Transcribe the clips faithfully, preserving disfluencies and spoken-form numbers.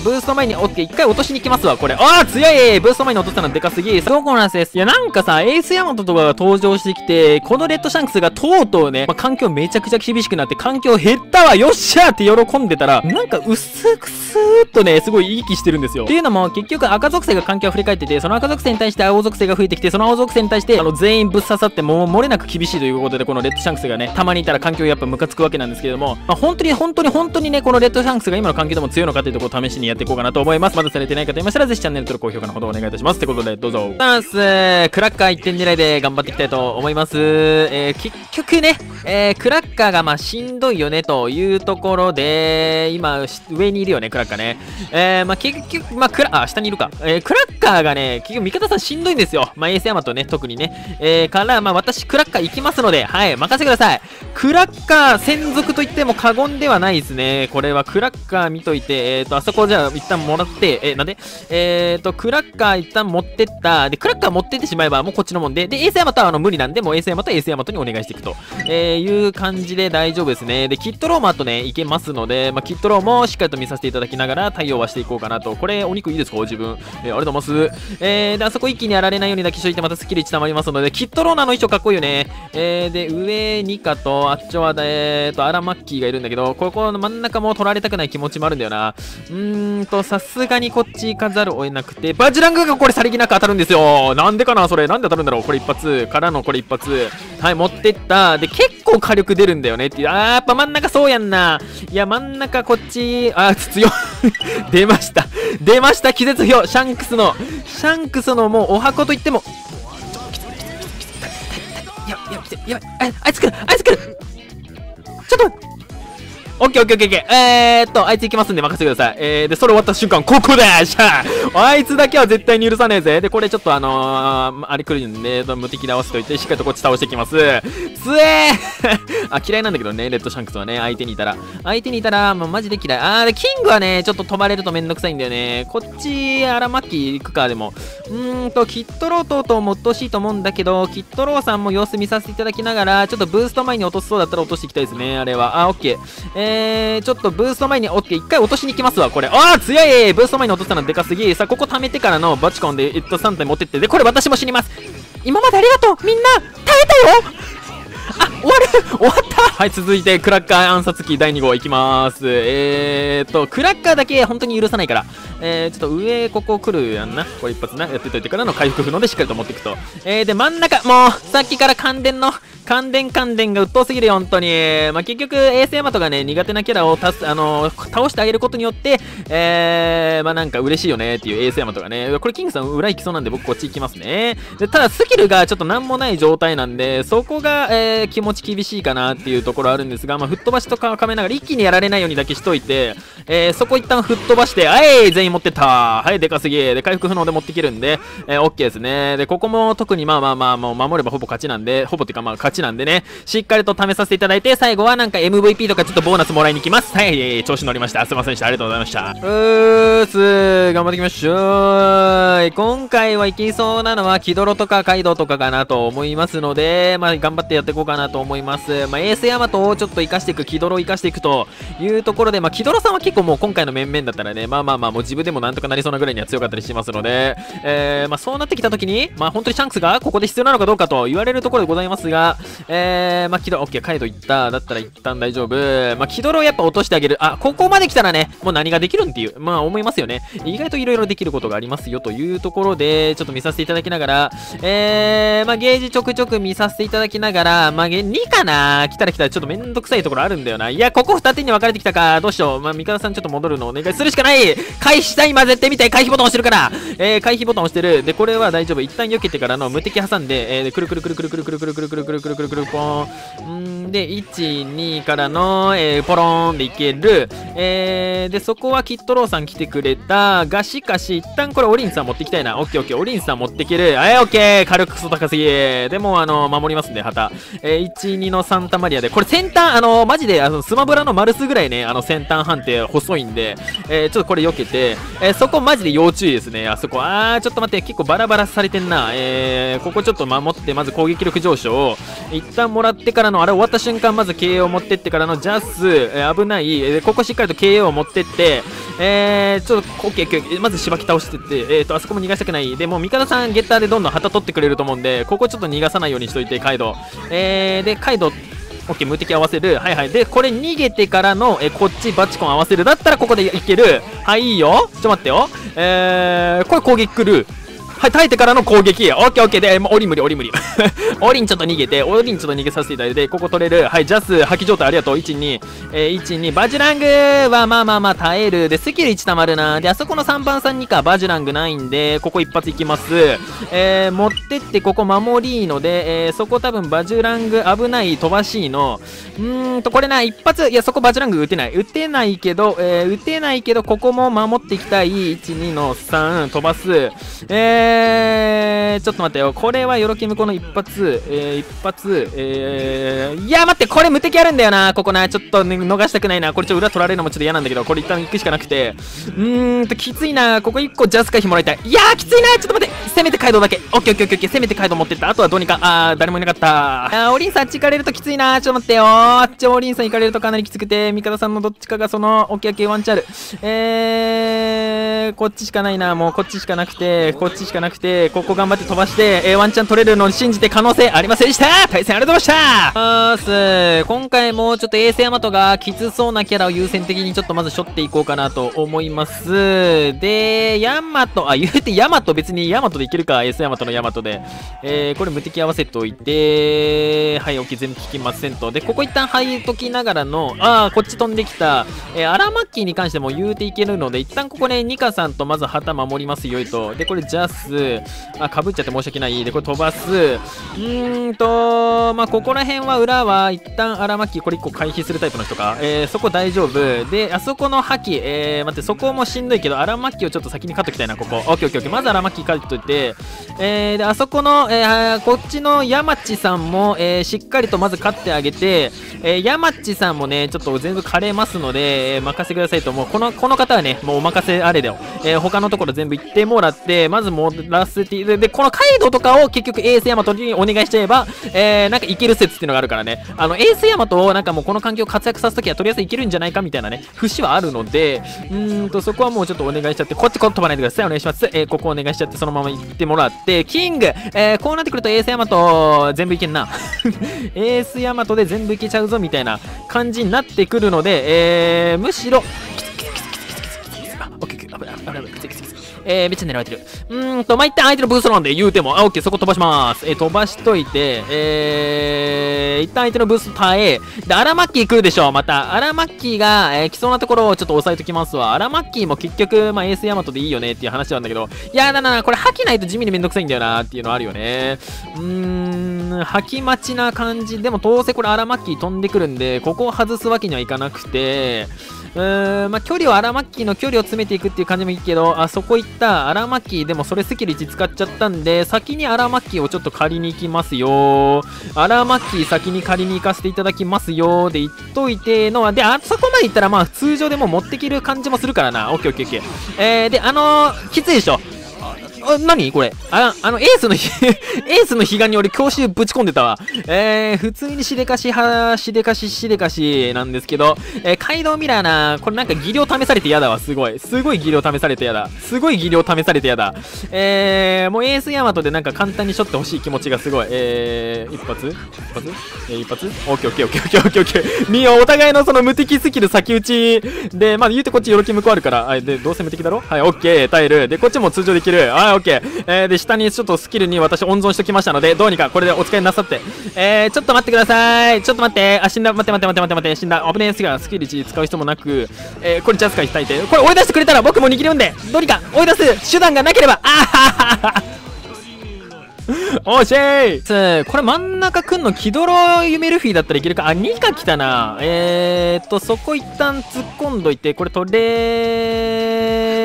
ブースト前に、オッケー、一回落としに行きますわ、これ。ああ、強い。ブースト前に落としたのでかすぎ。そうこなんです。いや、なんかさ、エースヤマトとかが登場してきて、このレッドシャンクスがとうとうね、まあ、環境めちゃくちゃ厳しくなって、環境減ったわ、よっしゃーって喜んでたら、なんか薄くスーっとね、すごいいい気してるんですよ。っていうのも、結局赤属性が環境を振り返ってて、その赤属性に対して青属性が増えてきて、その青属性に対して、あの、全員ぶっ刺さって、もう漏れなく厳しいということで、このレッドシャンクスがね、たまにいたら環境やっぱムカつくわけなんですけれども、まあ、本当に本当に本当にね、このレッドシャンクスが今の環境でも強いのかというところを試しにやっていこうかなと思います。まだされてない方いましたら、ぜひチャンネル登録、高評価のほどお願いいたします。ってことで、どうぞ。ダンス、クラッカーいってん狙いで頑張っていきたいと思います。えー、結局ね、えー、クラッカーがまあしんどいよねというところで、今、上にいるよね、クラッカーね。えー、まあ結局、まあクラ、あ、下にいるか。えー、クラッカーがね、結局味方さんしんどいんですよ。まあエースヤマトね、特にね。えー、から、まあ私、クラッカー行きますので、はい、任せてください。クラッカー専属と言っても過言ではないですね。これはクラッカー見といて、えーと、あそこじゃあ一旦もらって、えー、なんでえーと、クラッカー一旦持ってった。で、クラッカー持ってってしまえばもうこっちのもんで、で、エースヤマトはあの無理なんで、もうエースヤマトはエースヤマトにお願いしていくと、えー、いう感じで大丈夫ですね。で、キットローもあとね、いけますので、まあ、キットローもしっかりと見させていただきながら対応はしていこうかなと。これ、お肉いいですか自分。えー、ありがとうございます。えー、で、あそこ一気にやられないようにだけしといて、またスキルいち溜まりますので、キットローナーの衣装かっこいいよね。えー、で、上ニカと、あっちは、えーと、アラマッキーがいるんだけど、ここの真ん中も取られたくない気持ちもあるんだよな。うーんと、さすがにこっち行かざるを得なくて、バジラングがこれさりげなく当たるんですよ。なんでかなそれ。なんで当たるんだろうこれ一発。からのこれ一発。はい、持ってった。で、結構火力出るんだよねっていう。あー、やっぱ真ん中そうやんな。いや、真ん中こっち、あー、強い。出ました。出ました。気絶表。シャンクスの、シャンクスのもうお箱といっても、やばい、やばい、やばい、あいつ来る、あいつ来る。ちょっと待って。オッケーオッケーオッケーオッケー。えーっと、あいつ行きますんで任せてください。えー、で、それ終わった瞬間、ここだしゃあいつだけは絶対に許さねえぜ。で、これちょっとあのー、あれ来るんで、無敵で合わせておいて、しっかりとこっち倒していきます。つえーあ、嫌いなんだけどね、レッドシャンクスはね、相手にいたら。相手にいたら、もうマジで嫌い。あー、で、キングはね、ちょっと飛ばれるとめんどくさいんだよね。こっち、アラマッキー行くか、でも。うーんと、キットローとともっとしいと思うんだけど、キットローさんも様子見させていただきながら、ちょっとブースト前に落とすそうだったら落としていきたいですね、あれは。あ、オッケー。えー、ちょっとブースト前に、オッケー、一回落としに行きますわ、これ。あー、強い。ブースト前に落としたのでかすぎ。さあ、ここ溜めてからのバチコンで、えっと、さん体持ってって。で、これ私も死にます。今までありがとうみんな耐えたよあ、終わる終わったはい、続いて、クラッカー暗殺機だいに号いきまーす。えーと、クラッカーだけ本当に許さないから。えー、ちょっと上、ここ来るやんな。これ一発な。やってといてからの回復不能でしっかりと持っていくと。えー、で、真ん中、もう、さっきから感電の、感電感電が鬱陶すぎるよ、本当に。まあ、結局、エースヤマトがね、苦手なキャラをたす、あのー、倒してあげることによって、えー、まあ、なんか嬉しいよねっていうエースヤマトがね。これ、キングさん裏行きそうなんで、僕こっち行きますね。で、ただ、スキルがちょっとなんもない状態なんで、そこが、えー、気持ち厳しいかなっていうところあるんですが、まあ、吹っ飛ばしとかかめながら一気にやられないようにだけしといて、えー、そこ一旦吹っ飛ばして、はい、全員持ってったはい、でかすぎで、回復不能で持っていけるんで、えー、OK ですね。で、ここも特にまあまあまあ、もう守ればほぼ勝ちなんで、ほぼっていうかまあ勝ちなんでね、しっかりと試させていただいて、最後はなんか エムブイピー とかちょっとボーナスもらいに行きます。はい、調子乗りました。すいませんでした。ありがとうございました。うーすー、頑張っていきましょう。今回はいけそうなのは、キドロとかカイドウとかかなと思いますので、まあ頑張ってやっていこうかなと思います。まあ、エースヤマトをちょっと活かしていく、キドロを活かしていくというところで、まあ、キドロさんは結構もう今回の面々だったらね、まあまあまあ、もう自分でもなんとかなりそうなぐらいには強かったりしますので、えー、まあそうなってきたときに、まあ本当にシャンクスがここで必要なのかどうかと言われるところでございますが、えー、まあキドロ、オッケー、カイドウいった。だったら一旦大丈夫。まあキドロをやっぱ落としてあげる。あ、ここまで来たらね、もう何ができるんっていう、まあ思いますよね。意外と色々できることがありますよというところで、ちょっと見させていただきながら、えー、まあゲージちょくちょく見させていただきながら、まあにかな来たら来たらちょっとめんどくさいところあるんだよな。いや、ここ二手に分かれてきたか。どうしよう。まあ、味方さんちょっと戻るのお願いするしかない。回避した今絶対見て。回避ボタン押してるから。えー、回避ボタン押してる。で、これは大丈夫。一旦避けてからの無敵挟んで、えー、でくるくるくるくるくるくるくるくるくるくるくるくるくるポーン。んで、いち、にからの、えー、ポローンでいける。えー、で、そこはキットローさん来てくれたが、しかし、一旦これオリンさん持ってきたいな。オッケーオッケー。オリンさん持ってける。はい、オッケー。火力クソ高すぎ。でも、あの、守りますんで、旗。 えー、いち、にのサンタマリアで、これ先端、あのー、マジで、あの、スマブラのマルスぐらいね、あの、先端判定細いんで、えー、ちょっとこれ避けて、えー、そこマジで要注意ですね、あそこ。あー、ちょっと待って、結構バラバラされてんな。えー、ここちょっと守って、まず攻撃力上昇を、一旦もらってからの、あれ終わった瞬間、まず ケーオー を持ってってからのジャス、えー、危ない、えー、ここしっかりと ケーオー を持ってって、えー、ちょっと、オッケー、オッケー、まずしばき倒してって、えーと、あそこも逃がしたくない。で、もう味方さん、ゲッターでどんどん旗取ってくれると思うんで、ここちょっと逃がさないようにしといて、カイド。えー、で、カイド、オッケー、無敵合わせる。はいはい。で、これ逃げてからの、えー、こっちバチコン合わせる。だったらここでいける。はい、いいよ。ちょっと待ってよ。えー、これ攻撃来る。はい、耐えてからの攻撃。オッケーオッケーで、もうオリ無理、オリ無理。オリンちょっと逃げて、オリンちょっと逃げさせていただいて、ここ取れる。はい、ジャス、破棄状態ありがとう。いち、に、えー、いち、に、バジュラングはまあまあまあ耐える。で、スキルいち溜まるな。で、あそこのさんばんさんにか、バジュラングないんで、ここ一発いきます。えー、持ってって、ここ守りので、えー、そこ多分バジュラング危ない、飛ばしいの。うーんと、これな、一発、いや、そこバジュラング打てない。打てないけど、えー、打てないけど、ここも守っていきたい。いち、にのさん、飛ばす。えー、えー、ちょっと待ってよ。これはヨロキムコの一発、えー、一発、えー、いや、待って、これ無敵あるんだよな。ここな、ちょっと、ね、逃したくないな。これちょっと裏取られるのもちょっと嫌なんだけど、これ一旦行くしかなくて。うーんと、きついな。ここ一個ジャス回避もらいたい。いやー、きついな。ちょっと待って。せめてカイドウだけ。オッケーオッケーオッケー。せめてカイドウ持ってった。あとはどうにか。あー、誰もいなかった。あー、オリンさんあっち行かれるときついな。ちょっと待ってよー。あっちオリンさん行かれるとかなりきつくて、味方さんのどっちかがその、オッケーオッケーワンチャンある。えー、こっちしかないな。もうこっちしかなくて、こっちしかなくて、ここ頑張って飛ばして、えー、ワンチャン取れるのを信じて可能性ありませんでした。対戦ありがとうございました。ーす今回もちょっとエースヤマトがきつそうなキャラを優先的にちょっとまず背負っていこうかなと思います。で、ヤマト、あ、言うてヤマト別にヤマトでいけるか、エースヤマトのヤマトで。えー、これ無敵合わせておいて、はい、OK、全部効きませんと。で、ここ一旦入っときながらの、あー、こっち飛んできた、えー、アラマッキーに関しても言うていけるので、一旦ここね、ニカさんとまず旗守りますよいと。で、これジャス、あ、かぶっちゃって申し訳ない。で、これ飛ばす。うーんと、まあ、ここら辺は裏は一旦アラマッキー、これいっこ回避するタイプの人か。えー、そこ大丈夫。で、あそこの覇気、えー、待って、そこもしんどいけど、アラマッキーをちょっと先に勝っときたいな、ここ。オッケーオッケーオッケー。まずアラマッキー勝っといて、えー、で、あそこの、えー、こっちのヤマッチさんも、えー、しっかりとまず勝ってあげて、えー、ヤマッチさんもね、ちょっと全部枯れますので、えー、任せてくださいと、もうこの、この方はね、もうお任せあれだよ。えー、他のところ全部行ってもらって、まずもらせて、で、でこのカイドウとかを結局エースヤマトにお願いしちゃえば、えー、なんかいける説っていうのがあるからね、あの、エースヤマトをなんかもうこの環境を活躍させときはとりあえずいけるんじゃないかみたいなね、節はあるので、うーんと、そこはもうちょっとお願いしちゃって、こっちこっ飛ばないでください。お願いします。えー、ここお願いしちゃって、そのまま行ってもらって、キング、えー、こうなってくるとエースヤマト全部いけんな。エースヤマトで全部いけちゃうぞみたいな感じになってくるので、えー、むしろ、えー、めっちゃ狙われてる。うーんと、まあ、一旦相手のブーストなんで言うても、あ、オッケー、そこ飛ばします。えー、飛ばしといて、えー、一旦相手のブースト耐え、で、アラマッキー来るでしょ、また。アラマッキーが、えー、来そうなところをちょっと押さえときますわ。アラマッキーも結局、まあ、エースヤマトでいいよねっていう話なんだけど、いやだな、これ吐きないと地味にめんどくさいんだよなっていうのあるよね。うーん、吐き待ちな感じ。でも、どうせこれアラマッキー飛んでくるんで、ここを外すわけにはいかなくて、うーん、まあ、距離をアラマッキーの距離を詰めていくっていう感じもいいけど、あそこ行ったアラマッキーでもそれスキルいち使っちゃったんで、先にアラマッキーをちょっと借りに行きますよ。アラマッキー先に借りに行かせていただきますよ。で、言っといてのは、で、あそこまで行ったらまあ通常でも持ってきる感じもするからな。オッケーオッケーオッケー。えー、で、あのー、きついでしょ。あ、何これあ、あの、エースのエースの彼岸に俺、強襲ぶち込んでたわ。えー、普通にしでかしは、しでかし、しでかしなんですけど、えー、カイドウミラーな、これなんか技量試されて嫌だわ、すごい。すごい技量試されて嫌だ。すごい技量試されて嫌だ。えー、もうエースヤマトでなんか簡単にショット欲しい気持ちがすごい。えー、一発一発えー、一発オッケーオッケーオッケーオッケーオッケーオッケー。みよ、お互いのその無敵スキル先打ちで、まあ言うてこっちよろき向こうあるから、あ、で、どうせ無敵だろはい、オッケー、耐える。で、こっちも通常できる。あ、オッケー。えー、で、下にちょっとスキルに私温存しておきましたので、どうにかこれでお使いなさって。えー、ちょっと待ってください。ちょっと待って。あ、死んだ。待って待って待って待って待って。死んだ。危ねえすが、スキルいち使う人もなく、えー、これジャスカイ叩いて。これ追い出してくれたら僕も握るんで、どうにか追い出す手段がなければ、あはははおっしゃいこれ真ん中くんのキドロユメルフィだったらいけるか。あ、にか来たな。えーっと、そこ一旦突っ込んどいて、これ取れ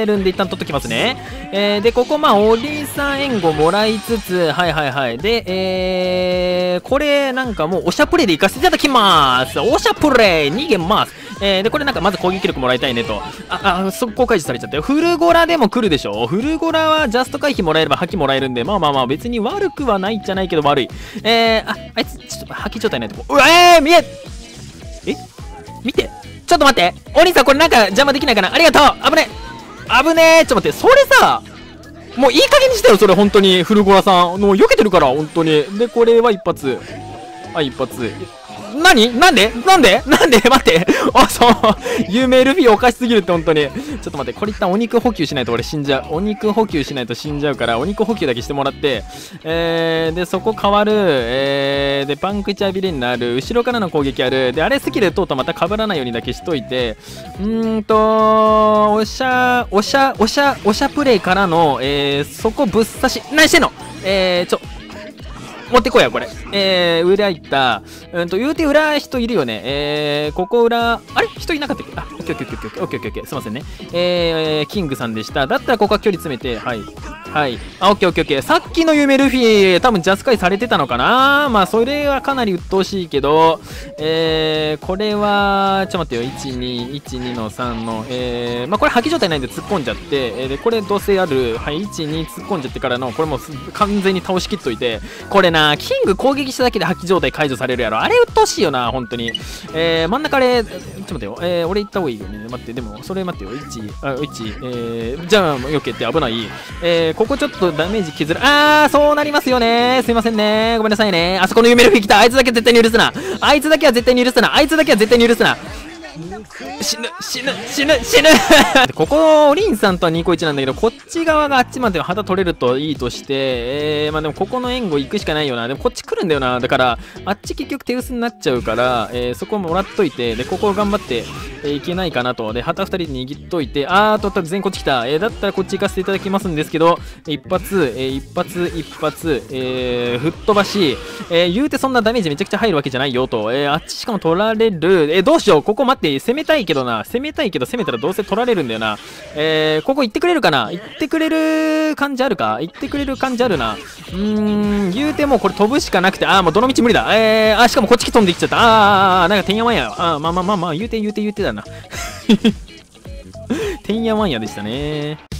えるんで一旦取っときますね。えー、で、ここ、まあ、おりさん援護もらいつつ、はいはいはい。で、えー、これ、なんかもう、おしゃプレイで行かせていただきます。おしゃプレイ逃げます。えー、で、これなんかまず攻撃力もらいたいねと。あ、あ、速攻解除されちゃったよ。フルゴラでも来るでしょ。フルゴラはジャスト回避もらえれば覇気もらえるんで、まあまあまあ、別に悪くはないじゃないけど悪い。えー、あ、あいつ、ちょっと覇気状態ないとこ。うわ、えー、見ええ見て。ちょっと待って。お兄さん、これなんか邪魔できないかな。ありがとう。危ねえ。危ねえ。ちょっと待って。それさ、もういい加減にしてよ、それ、本当に。フルゴラさん。もう避けてるから、本当に。で、これは一発。はい、一発。何なんでなんでなんで待って。あ、そう。有名ルフィおかしすぎるって、本当に。ちょっと待って。これ一旦お肉補給しないと俺死んじゃう。お肉補給しないと死んじゃうから、お肉補給だけしてもらって、えー、で、そこ変わる。えー、で、パンクチャビレになる。後ろからの攻撃ある。で、あれスキル通るとまた被らないようにだけしといて、うーんと、おしゃ、おしゃ、おしゃ、おしゃプレイからの、えー、そこぶっ刺し、何してんのえー、ちょ、持ってこいや、これ。えー、裏行った。うんと、言うて裏人いるよね。えー、ここ裏、あれ人いなかったっけあ、オッケーオッケーオッケーオッケーオッケーオッケーすいませんね。えー、キングさんでした。だったらここは距離詰めて、はい。はい。あ、オッケーオッケーオッケー。さっきの夢ルフィ、多分ジャスカイされてたのかな。まあ、それはかなり鬱陶しいけど、えー、これは、ちょっと待ってよ。いち、に、いち、にのさんの、えー、まあ、これ破棄状態ないんで突っ込んじゃって、えー、で、これどうせある、はい、いち、に突っ込んじゃってからの、これもう完全に倒しきっといて、これな、キング攻撃しただけで破棄状態解除されるやろ。あれ鬱陶しいよな、本当に。えー、真ん中あれ、ちょっと待ってよ。えー、俺行った方がいいよね。待って、でも、それ待ってよ。いち、あ、いち、えー、じゃあ、よけって危ない。えー、ここちょっとダメージ削る。あー、そうなりますよね。すいませんね。ごめんなさいね。あそこの夢ルフィ来た。あいつだけ絶対に許すな。あいつだけは絶対に許すな。あいつだけは絶対に許すな。死ぬ死ぬ死ぬ死ぬここリンさんとはにこいちなんだけど、こっち側があっちまで旗取れるといいとして、えー、まあでもここの援護行くしかないよな。でもこっち来るんだよな。だからあっち結局手薄になっちゃうから、えー、そこもらっといて、でここ頑張ってえー、いけないかなと。で旗ふたりで握っといて、あーと全員こっち来た。えー、だったらこっち行かせていただきますんですけど、一発、えー、一発一発、えー、吹っ飛ばし、えー、言うてそんなダメージめちゃくちゃ入るわけじゃないよと。えー、あっちしかも取られる。えー、どうしよう。ここ待って、攻めたいけどな。攻めたいけど攻めたらどうせ取られるんだよな。えー、ここ行ってくれるかな。行ってくれる感じあるか。行ってくれる感じあるな。うーん、言うてもうこれ飛ぶしかなくて、あーもうどの道無理だ。えー、あ、しかもこっち飛んできちゃった。あー、なんかてんやわんや。あー、まあまあまあまあ、言うて言うて言うてだな。てんやわんやでしたね。